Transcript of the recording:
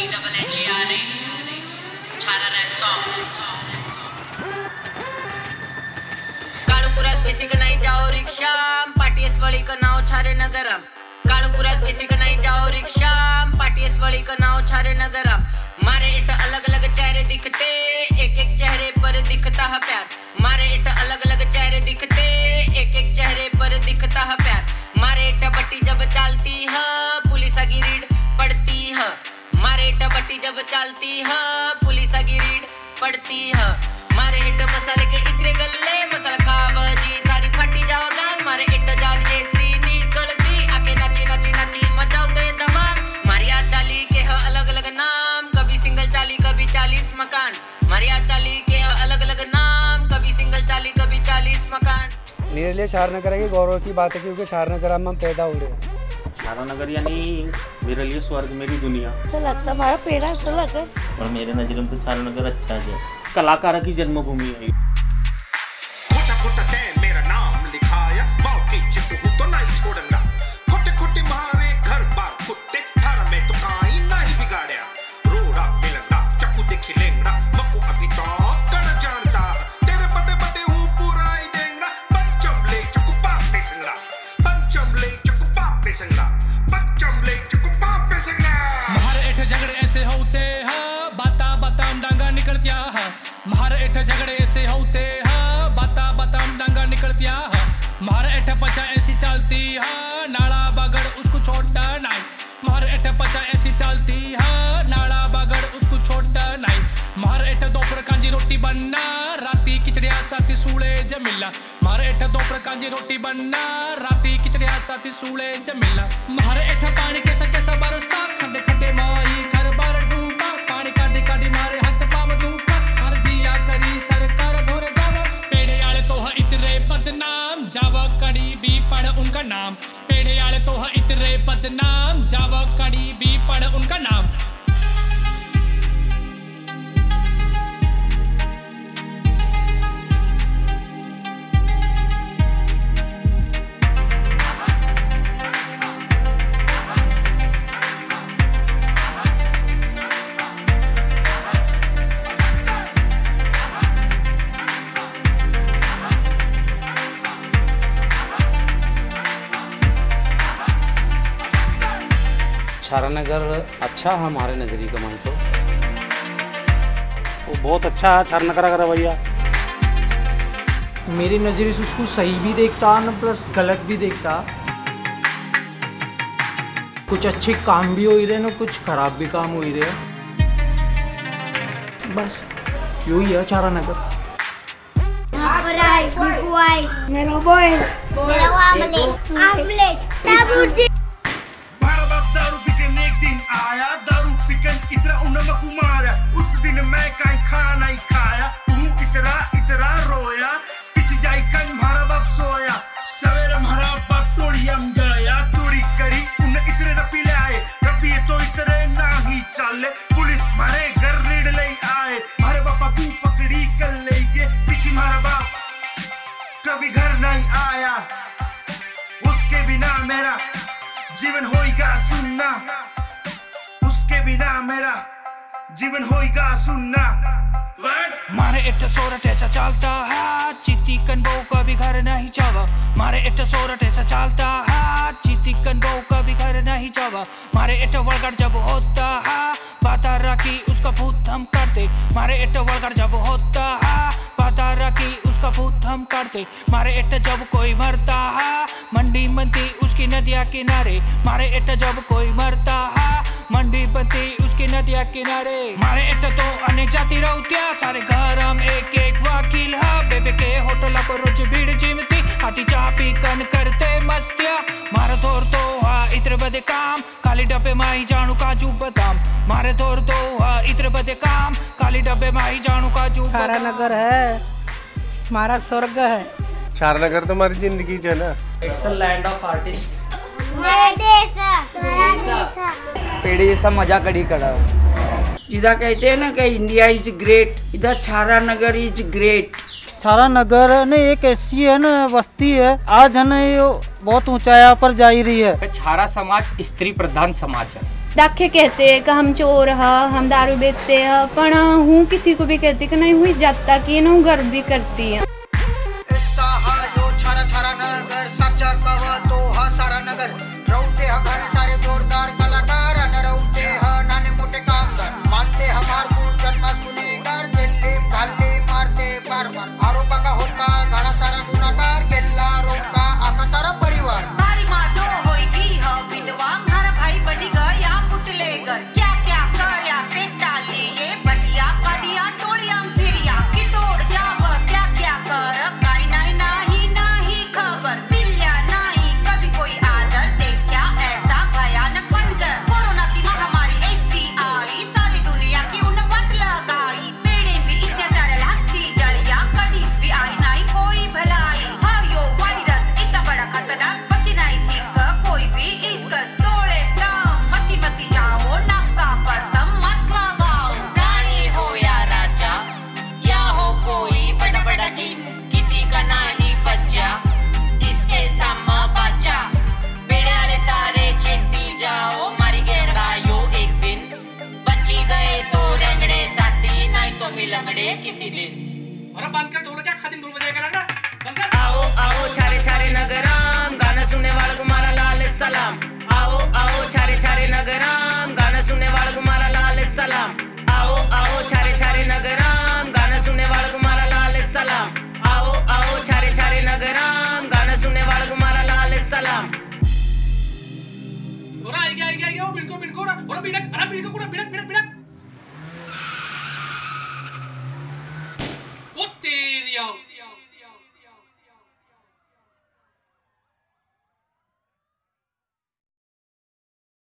काळूपुरास basic नाही जाओ रिक्षा parties वळी का नाव छारे नगरम काळूपुरास बेसिक नहीं जाओ रिक्शा पाटीस वळी का नाव छारे नगरम मारे इट अलग अलग चेहरे दिखते एक एक चेहरे पर दिखता है प्यार मारे इट अलग अलग चेहरे दिखते एक एक चेहरे पर दिखता है प्यार मारे इट बट्टी जब चलती है पुलिस की रीड पड़ती है मारे इट बट्टी जब चलती है पुलिस की रीड पड़ती है मारे इट मसाले के इतने गल्ले मसाला खाव जी थारी फटी जाओगा मारे इट जान ऐसी निकलती आके नाची नाची नाची मचाओते धमाल मारिया चाली के है अलग अलग नाम कभी सिंगल चाली कभी 40 मकान मारिया चाली के है अलग अलग नाम कभी सिंगल चाली कभी 40 मकान। मेरे लिए शारनगर की गौरव की बात है क्योंकि शारनगर में हम पैदा हुए। शारनगर यानी मेरे लिए स्वर्ग मेरी दुनिया। अच्छा लगता हमारा पेड़ा अच्छा लगता है और मेरे नजर में तो शारनगर अच्छा है, कलाकार की जन्मभूमि है। खोटा खोटा ते मेरा नाम लिखाया बाकी चिट्टू हूँ तो नहीं छोड़ना खोटे खोटे मारे घर बार कुत्ते थारा में तो काई नहीं बिगाड़या रोड़ा मिलना चक्कू देखी लेंगड़ा मक्कू अभी तो कर जानता तेरे बड़े बड़े हूँ पूरा ही देंगड़ा पंचम ले चक्कू पाप पे संगड़ा पंचम ले चक्कू पाप पे संगड़ा पंचम ले चक्कू पाप पे संगड़ा। महारे एठ झगड़े ऐसे होते हैं बाता बाता डांगा निकलतिया है महारे एठ झगड़े ऐसे होते हैं बाता बाता डांगा निकलतिया है महारे एठ पचा ऐसी चलती है नाला बगड़ उसको छोड़ता नहीं महारे एठ पचा ऐसी चलती है नाला बगड़ उसको छोड़ता नहीं महारे एठ दोपहर कांजी रोटी बनना राती खिचड़िया साथी सूले जमिला महारे एठ दोपहर कांजी रोटी बनना राती खिचड़िया साथी सूले जमिला महारे एठ पानी कैसा कैसा बरसता खड्डे खड्डे माई घर बार डूबा पानी काटी काटी मारे हाथ पाव धूपा हर जिया करी सरकार धोरे जावा पेड़े आले तो है इतरे बदनाम जावा कड़ी भी पढ़ उनका नाम पेड़े आले तो है इतरे बदनाम जावा कड़ी भी पढ़ उनका नाम। शारनगर अच्छा है हमारे नज़रिए का मान तो वो बहुत अच्छा है शारनगर का रवैया। मेरी नज़रिए से उसको सही भी देखता न प्लस गलत भी देखता कुछ अच्छे काम भी हो ही रहे ना कुछ खराब भी काम हो ही रहे बस यही है शारनगर। मेरा बॉय मेरा आमलेट आया दारू पिकन इतना उन्हें मारा उस दिन मैं कहीं खाना ही खाया तू इतना इतना रोया पिछ जाई कन मारा बाप सोया सवेरे मारा बाप टोड़ियम गया चोरी करी उन्हें इतने न पिलाए कभी तो इतने ना ही चले पुलिस मारे घर रेड ले आए मारे बापा तू पकड़ी कर ले गए पीछे मारा बाप कभी घर नहीं आया उसके बिना मेरा जीवन होएगा सुनना उसके बिना मेरा जीवन होएगा सुनना। मारे इट्टा सोरठ ऐसा चलता है चित्ती कन बहू का भी घर नहीं जावा मारे इट्टा सोरठ ऐसा चलता है चित्ती कन बहू का भी घर नहीं जावा मारे इट्टा वलगड़ जब होता है बाता रखी उसका भूत हम करते मारे इट्टा वलगड़ जब होता है बाता रखी उसका भूत हम करते मारे इट्टा जब कोई मरता है मंडी बनती उसकी नदिया किनारे मारे इट्टा जब कोई मरता है मंडी बनती उसकी नदिया किनारे मारे इट्टा तो अनेक जाति रहतिया सारे घर हम एक एक वकील है बेबे के होटल पर रोज भीड़ जिमती आती चाह पी कन करते मस्तिया मारे थोर तो इतने बदे काम काली डब्बे माही जानू काजू बादाम मारे थोर तो इतने बदे काम काली डब्बे माही जानू काजू बादाम। शारनगर है हमारा स्वर्ग है शारनगर तो हमारी जिंदगी है ना। It's a land of artist. पेड़े जैसा मजा कड़ी करा इधर कहते हैं ना कि इंडिया इज ग्रेट इधर शारनगर इज ग्रेट। शारनगर ने एक ऐसी है ना बस्ती है आज है ना ये बहुत ऊंचाई पर जा रही है। छारा समाज स्त्री प्रधान समाज है दाखे कहते हैं कि हम चोर है, हम दारू बेचते हैं, पर हूँ किसी को भी कहती कि नहीं हुई जाता कि ना गर्व भी करती है। सारा नगर रौते ह घणे सारे जोरदार कलाकार न रौते ह नाने मोठे कामगार मानते हमार कुल जन्मास गुन्हेगार जेल्ले घालले मारते बार बार आरोपांगा होता घणा सारा गुन्हागार केला रोका आका सारा परिवार मारी माँ तो होएगी ह विधवा मारा भाई बनी गया पुतले घर क्या क्या करया पेट डाली ये बटिया पाटिया टोलिया फिरिया की तोड़ जाव क्या क्या कर काई नहीं नहीं खबर पिल्ला नहीं कभी कोई आदर देखा ऐसा भयानक मंजर कोरोना की महामारी ऐसी आई सारी दुनिया की उन वट लगाई पेड़े भी इतने सारे हंसी जलिया कदीस भी आई नहीं कोई भलाई हायो वायरस इतना बड़ा खतरनाक बची नहीं सीख कोई भी इसका तोड़े दम मती जाओ नाका पर तुम मास्क लगाओ रानी हो या राजा या हो कोई बड़ा बड़ा जिन किसी का नहीं बच्चा इसके सामा बच्चा बेड़े वाले सारे चेती जाओ मारी गेरायो एक दिन बची गए तो रंगड़े साथी नहीं तो मिलंगड़े किसी दिन। अरे बंद कर ढोल, क्या खातिन ढोल बजाया करा ना। आओ आओ छारे छारे नगराम गाना सुनने वाले को मारा लाल सलाम। आओ आओ छारे छारे नगराम गाना सुनने वाले को मारा लाल सलाम। आओ आओ छारे छारे नगराम गाना सुनने वाले को मारा लाल सलाम। आओ आओ छारे छारे नगराम गाना सुनने वाले को मारा लाल सलाम। ओरा आई गया ओ बिनको ओरा बिनक अरे बिनको कुरा बिनक ओ तेरी आओ